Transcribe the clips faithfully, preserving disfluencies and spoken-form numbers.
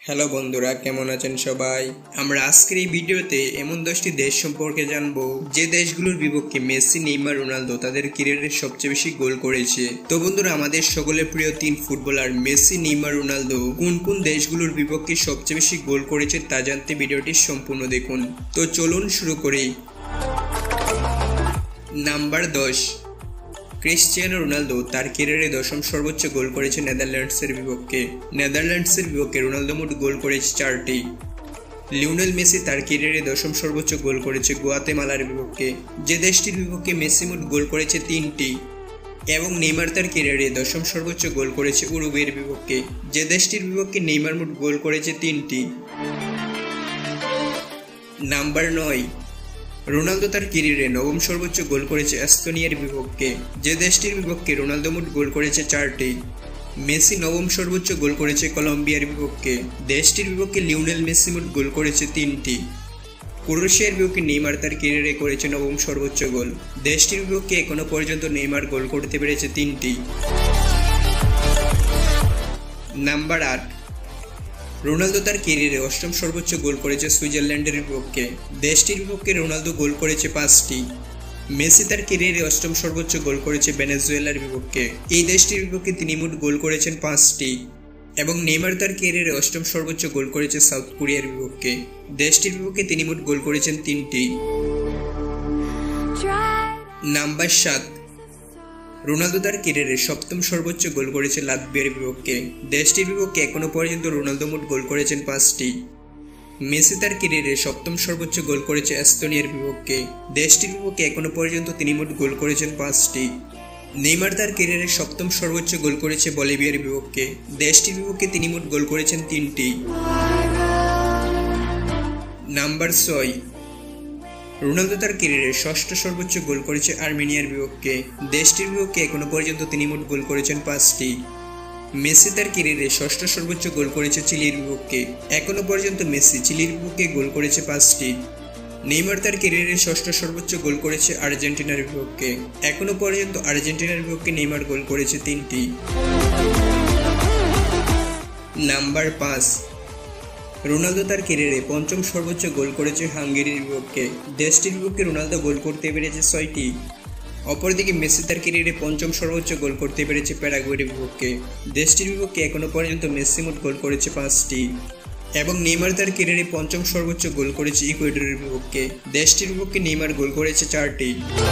Hello বন্ধুরা, কেমন আছেন সবাই? আমরা আজকের এই ভিডিওতে এমন দশটি দেশ সম্পর্কে জানবো যে দেশগুলোর বিপক্ষে মেসি, নেইমার, রোনালদো তাদের ক্যারিয়ারের সবচেয়ে বেশি গোল করেছে। তো বন্ধুরা, আমাদের সকলের প্রিয় তিন ফুটবলার মেসি, নেইমার, রোনালদো কোন কোন দেশগুলোর বিপক্ষে সবচেয়ে বেশি গোল করেছে তা জানতে ভিডিওটি সম্পূর্ণ দেখুন। তো চলুন শুরু করি। নাম্বার দশ, ক্রিস্টিয়ানো রোনালদো তার ক্যারিয়ারে দশম সর্বোচ্চ গোল করেছে নেদারল্যান্ডসের বিপক্ষে। নেদারল্যান্ডসের বিপক্ষে রোনালদো মোট গোল করেছে চারটি। লিওনেল মেসি তার ক্যারিয়ারে দশম সর্বোচ্চ গোল করেছে গুয়াতেমালার বিপক্ষে, যে দেশটির বিপক্ষে মেসি মোট গোল করেছে তিনটি। এবং নেইমার তার ক্যারিয়ারে দশম সর্বোচ্চ গোল করেছে উরুগুয়ের বিপক্ষে, যে দেশটির বিপক্ষে নেইমার মোট গোল করেছে তিনটি। নাম্বার নয়, রোনালদো তার ক্যারিয়ারে নবম সর্বোচ্চ গোল করেছে এস্তোনিয়ার বিপক্ষে, যে দেশটির বিপক্ষে রোনালদো মোট গোল করেছে চারটি। মেসি নবম সর্বোচ্চ গোল করেছে কলম্বিয়ার বিপক্ষে, দেশটির বিপক্ষে লিওনেল মেসি মোট গোল করেছে তিনটি। ক্রোয়েশিয়ার বিপক্ষে নেইমার তার ক্যারিয়ারে করেছে নবম সর্বোচ্চ গোল, দেশটির বিপক্ষে এখনো পর্যন্ত নেইমার গোল করতে পেরেছে তিনটি। নাম্বার আট, রোনালদো তার ক্যারিয়ারে অষ্টম সর্বোচ্চ গোল করেছে সুইজারল্যান্ডের বিপক্ষে, দেশটির বিপক্ষে রোনালদো গোল করেছে পাঁচটি। মেসি তার ক্যারিয়ারে অষ্টম সর্বোচ্চ গোল করেছে ভেনেজুয়েলার বিপক্ষে, এই দেশটির বিপক্ষে তিনি মোট গোল করেছেন পাঁচটি। এবং নেইমার তার ক্যারিয়ারে অষ্টম সর্বোচ্চ গোল করেছে সাউথ কোরিয়ার বিপক্ষে, দেশটির বিপক্ষে তিনি মোট গোল করেছেন তিনটি। নাম্বার সাত, রোনালদো তার ক্যারিয়ারে সপ্তম সর্বোচ্চ গোল করেছে লাতভিয়ার বিপক্ষে, দেশটির বিপক্ষে এখনো পর্যন্ত রোনালদো মোট গোল করেছেন পাঁচটি। মেসি তার ক্যারিয়ারে সপ্তম সর্বোচ্চ গোল করেছে এস্তোনিয়ার বিপক্ষে, দেশটির বিপক্ষে এখনো পর্যন্ত তিনি মোট গোল করেছেন পাঁচটি। নেইমার তার ক্যারিয়ারে সপ্তম সর্বোচ্চ গোল করেছে বলিভিয়ার বিপক্ষে, দেশটির বিপক্ষে তিনি মোট গোল করেছেন তিনটি। নাম্বার ছয়, রোনালদো তার ক্যারিয়ারে ষষ্ঠ সর্বোচ্চ গোল করেছে আর্মেনিয়ার বিপক্ষে, দেশটির বিপক্ষে এখনো পর্যন্ত তিনি মোট গোল করেছেন পাঁচটি। মেসি তার ক্যারিয়ারে ষষ্ঠ সর্বোচ্চ গোল করেছে চিলির বিপক্ষে, এখনো পর্যন্ত মেসি চিলির বিপক্ষে গোল করেছে পাঁচটি। নেইমার তার ক্যারিয়ারে ষষ্ঠ সর্বোচ্চ গোল করেছে আর্জেন্টিনার বিপক্ষে, এখনো পর্যন্ত আর্জেন্টিনার বিপক্ষে নেইমার গোল করেছে তিনটি। নাম্বার পাঁচ, রোনালদো তার ক্যারিয়ারে পঞ্চম সর্বোচ্চ গোল করেছে হাঙ্গেরির বিপক্ষে, দেশটির বিপক্ষে রোনালদো গোল করতে পেরেছে ছয়টি। অপরদিকে মেসি তার ক্যারিয়ারে পঞ্চম সর্বোচ্চ গোল করতে পেরেছে প্যারাগুয়ের বিপক্ষে, দেশটির বিপক্ষে এখনো পর্যন্ত মেসি মোট গোল করেছে পাঁচটি। এবং নেইমার তার ক্যারিয়ারে পঞ্চম সর্বোচ্চ গোল করেছে ইকুয়েডরের বিপক্ষে, দেশটির বিপক্ষে নেইমার গোল করেছে চারটি।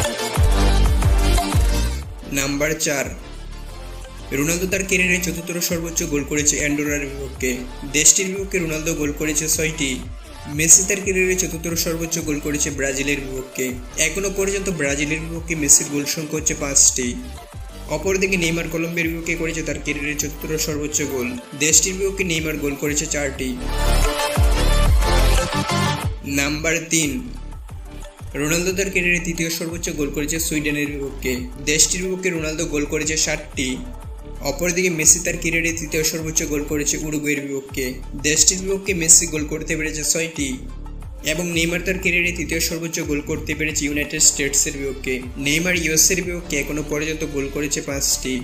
নাম্বার চার, রোনালদো তার ক্যারিয়ারে চতুর্থ সর্বোচ্চ গোল করেছে অ্যান্ডোরার বিপক্ষে, দেশটির বিপক্ষে রোনালদো গোল করেছে ছয়টি। মেসি তার ক্যারিয়ারে চতুর্থ সর্বোচ্চ গোল করেছে ব্রাজিলের বিপক্ষে, এখনো পর্যন্ত ব্রাজিলের বিপক্ষে মেসির গোল সংখ্যা হচ্ছে পাঁচটি। অপরদিকে নেইমার কলম্বিয়ার বিপক্ষে করেছে তার ক্যারিয়ারে চতুর্থ সর্বোচ্চ গোল, দেশটির বিপক্ষে নেইমার গোল করেছে চারটি। নাম্বার তিন, রোনালদো তার ক্যারিয়ারে তৃতীয় সর্বোচ্চ গোল করেছে সুইডেনের বিপক্ষে, দেশটির বিপক্ষে রোনালদো গোল করেছে ষাটটি। অপরদিকে মেসি তার ক্যারিয়ারে তৃতীয় সর্বোচ্চ গোল করেছে উরুগুয়ের বিপক্ষে, দেশটির বিপক্ষে মেসি গোল করতে পেরেছে ছয়টি। এবং নেইমার তার ক্যারিয়ারে তৃতীয় সর্বোচ্চ গোল করতে পেরেছে ইউনাইটেড স্টেটসের বিপক্ষে, নেইমার ইউএসের বিপক্ষে এখনো পর্যন্ত গোল করেছে পাঁচটি।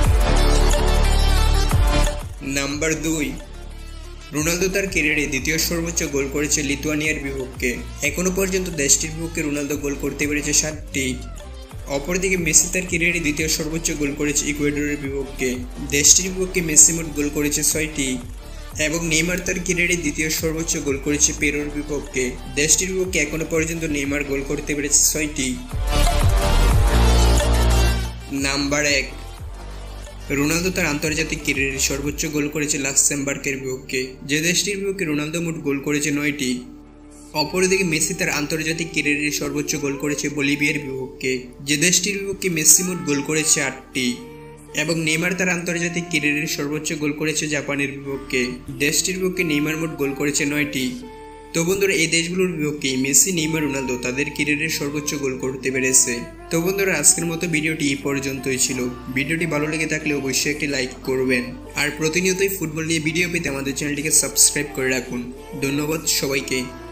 নাম্বার দুই, রোনালদো তার ক্যারিয়ারে দ্বিতীয় সর্বোচ্চ গোল করেছে লিথুয়ানিয়ার বিপক্ষে, এখনো পর্যন্ত দেশটির বিপক্ষে রোনালদো গোল করতে পেরেছে ষাটটি। অপরদিকে মেসি তার ক্যারিয়ারে দ্বিতীয় সর্বোচ্চ গোল করেছে ইকুয়েডরের বিপক্ষে, দেশটির বিপক্ষে মেসি মোট গোল করেছে ছয়টি। এবং নেইমার তার ক্যারিয়ারে দ্বিতীয় সর্বোচ্চ গোল করেছে পেরুর বিপক্ষে, দেশটির বিপক্ষে এখনো পর্যন্ত নেইমার গোল করতে পেরেছে ছয়টি। নাম্বার এক, রোনালদো তার আন্তর্জাতিক ক্যারিয়ারে সর্বোচ্চ গোল করেছে লাক্সেমবার্গের বিপক্ষে, যে দেশটির বিপক্ষে রোনালদো মোট গোল করেছে নয়টি। অপরদিকে মেসি তার আন্তর্জাতিক ক্যারিয়ারে সর্বোচ্চ গোল করেছে বলিভিয়ার বিপক্ষে, যে দেশটির বিপক্ষে মেসি মোট গোল করেছে আটটি। এবং নেইমার তার আন্তর্জাতিক ক্যারিয়ারে সর্বোচ্চ গোল করেছে জাপানের বিপক্ষে, দেশটির বিপক্ষে নেইমার মোট গোল করেছে নয়টি। তো বন্ধুরা, এই দেশগুলোর বিপক্ষে মেসি, নেইমার, রোনালদো তাদের ক্যারিয়ারে সর্বোচ্চ গোল করতে পেরেছে। তো বন্ধুরা, আজকের মতো ভিডিওটি এই পর্যন্তই ছিল। ভিডিওটি ভালো লেগে থাকলে অবশ্যই একটি লাইক করবেন, আর প্রতিনিয়তই ফুটবল নিয়ে ভিডিও পেতে আমাদের চ্যানেলটিকে সাবস্ক্রাইব করে রাখুন। ধন্যবাদ সবাইকে।